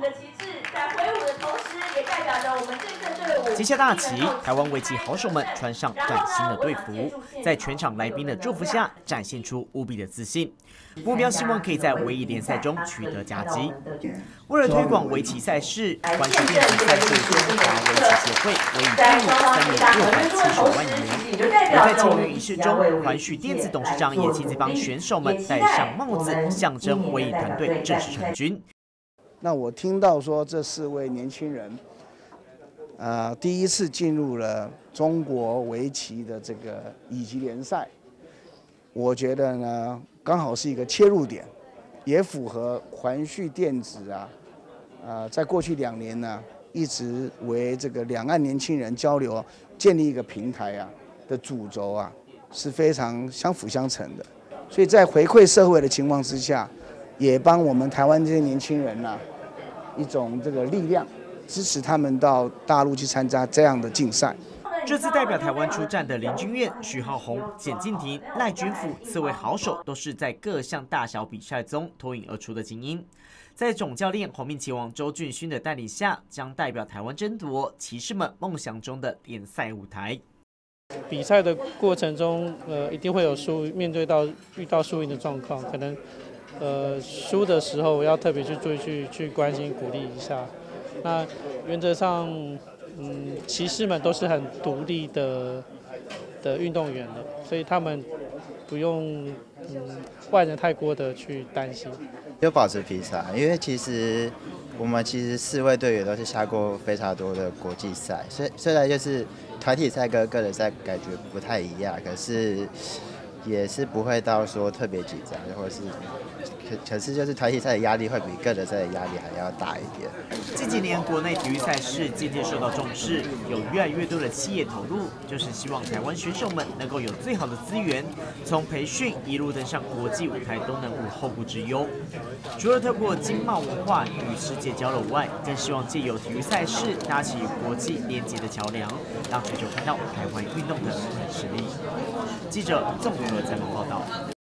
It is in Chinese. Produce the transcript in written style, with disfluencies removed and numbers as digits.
的旗帜，在挥舞的同时，也代表着我们这支队伍。 旗下大旗，台湾围棋好手们穿上崭新的队服，在全场来宾的祝福下，展现出无比的自信。目标希望可以在围棋联赛中取得佳绩。为了推广围棋赛事，环球电子赞助中华围棋协会委以3年670万元。而在庆余仪式中，环旭电子董事长也亲自帮选手们戴上帽子，象征围棋团队正式成军。 那我听到说这4位年轻人，第一次进入了中国围棋的这个乙级联赛，我觉得呢，刚好是一个切入点，也符合环旭电子在过去2年呢，一直为这个两岸年轻人交流建立一个平台的主轴是非常相辅相成的。所以在回馈社会的情况之下，也帮我们台湾这些年轻人一种这个力量，支持他们到大陆去参加这样的竞赛。 这次代表台湾出战的林君燕、许浩宏、简静婷、赖君甫4位好手，都是在各项大小比赛中脱颖而出的精英。在总教练红面棋王周俊勋的带领下，将代表台湾争夺骑士们梦想中的联赛舞台。 比赛的过程中，一定会有遇到输赢的状况，可能输的时候要特别去注意去关心鼓励一下。那原则上，骑士们都是很独立的运动员的，所以他们不用外人太过的去担心。 就保持比赛，因为我们4位队员都是下过非常多的国际赛，虽然就是团体赛跟个人赛感觉不太一样，可是也是不会到说特别紧张，或者是可是就是团体赛的压力会比个人赛的压力还要大一点。 近几年国内体育赛事渐渐受到重视，有越来越多的企业投入，就是希望台湾选手们能够有最好的资源，从培训一路登上国际舞台都能无后顾之忧。除了透过经贸文化与世界交流外，更希望借由体育赛事搭起国际连结的桥梁，让全球看到台湾运动的实力。记者综合采访报道。